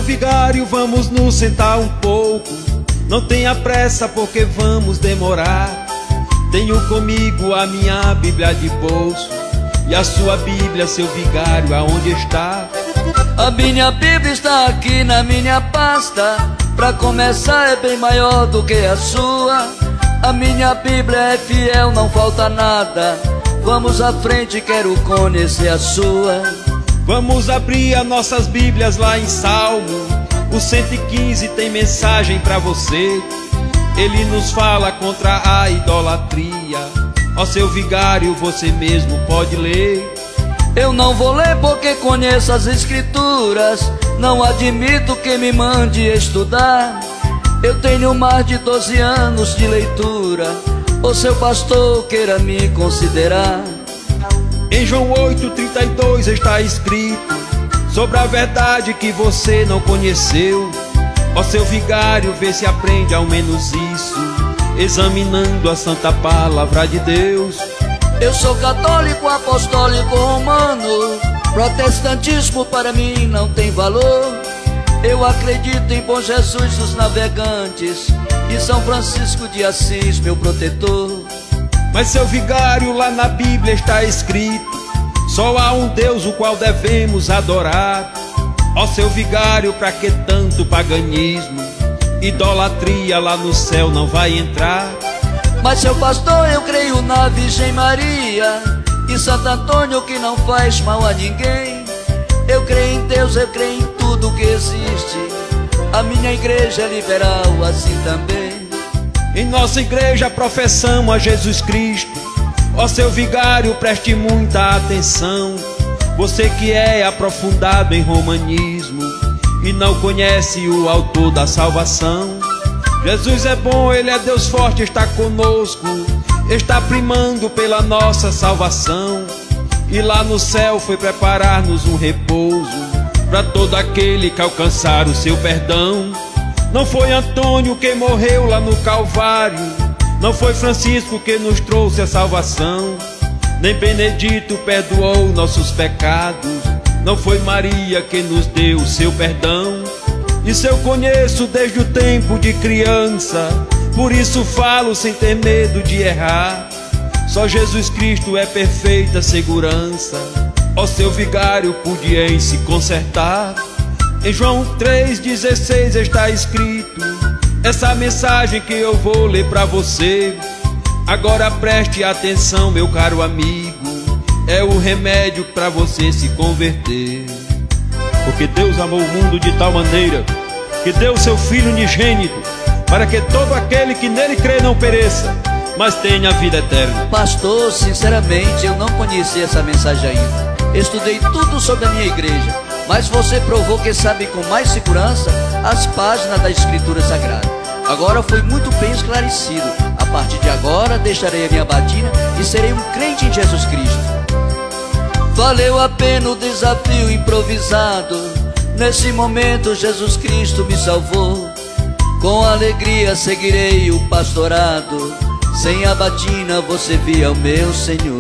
vigário, vamos nos sentar um pouco. Não tenha pressa porque vamos demorar. Tenho comigo a minha Bíblia de bolso e a sua Bíblia, seu vigário, aonde está? A minha Bíblia está aqui na minha pasta. Pra começar é bem maior do que a sua. A minha Bíblia é fiel, não falta nada. Vamos à frente, quero conhecer a sua. Vamos abrir as nossas Bíblias lá em Salmo. O 115 tem mensagem pra você. Ele nos fala contra a idolatria. Ó seu vigário, você mesmo pode ler. Eu não vou ler porque conheço as escrituras. Não admito que me mande estudar. Eu tenho mais de 12 anos de leitura. Ô seu pastor, queira me considerar. Em João 8,32 está escrito sobre a verdade que você não conheceu. Ó seu vigário, vê se aprende ao menos isso, examinando a santa palavra de Deus. Eu sou católico, apostólico, romano. Protestantismo para mim não tem valor. Eu acredito em bom Jesus dos navegantes e São Francisco de Assis, meu protetor. Mas seu vigário, lá na Bíblia está escrito: só há um Deus o qual devemos adorar. Ó seu vigário, pra que tanto paganismo? Idolatria lá no céu não vai entrar. Mas seu pastor, eu creio na Virgem Maria e Santo Antônio que não faz mal a ninguém. Eu creio em Deus, eu creio em tudo que existe. A minha igreja é liberal assim também. Em nossa igreja professamos a Jesus Cristo. Ó seu vigário, preste muita atenção. Você que é aprofundado em romanismo e não conhece o autor da salvação. Jesus é bom, Ele é Deus forte, está conosco, está primando pela nossa salvação. E lá no céu foi preparar-nos um repouso para todo aquele que alcançar o seu perdão. Não foi Antônio que morreu lá no Calvário, não foi Francisco que nos trouxe a salvação, nem Benedito perdoou nossos pecados, não foi Maria que nos deu o seu perdão. Isso eu conheço desde o tempo de criança, por isso falo sem ter medo de errar. Só Jesus Cristo é perfeita segurança. Ó seu vigário, pude em se consertar. Em João 3,16 está escrito essa mensagem que eu vou ler pra você. Agora preste atenção, meu caro amigo, é o remédio pra você se converter. Porque Deus amou o mundo de tal maneira que deu seu Filho unigênito, para que todo aquele que nele crê não pereça, mas tenha a vida eterna. Pastor, sinceramente eu não conhecia essa mensagem ainda. Estudei tudo sobre a minha igreja, mas você provou que sabe com mais segurança as páginas da Escritura Sagrada. Agora foi muito bem esclarecido. A partir de agora deixarei a minha batina e serei um crente em Jesus Cristo. Valeu a pena o desafio improvisado. Nesse momento Jesus Cristo me salvou. Com alegria seguirei o pastorado. Sem a batina você via o meu Senhor.